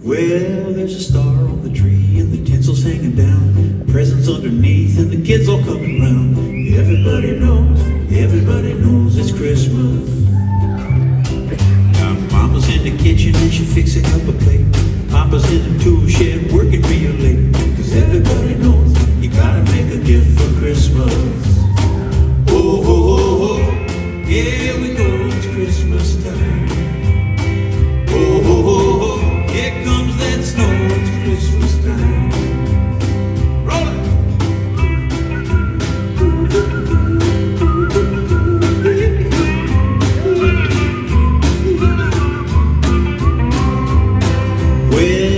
Well, there's a star on the tree and the tinsel's hanging down, presents underneath and the kids all coming round. Everybody knows it's Christmas. Now Mama's in the kitchen and she's fixing up a plate. Papa's in the tool shed working real late. 'Cause everybody knows you gotta make a gift for Christmas. Oh, oh, oh, oh, here we go, it's Christmas time. Oh, oh, oh, oh, here comes that snow, it's Christmas time. Roll it! Well,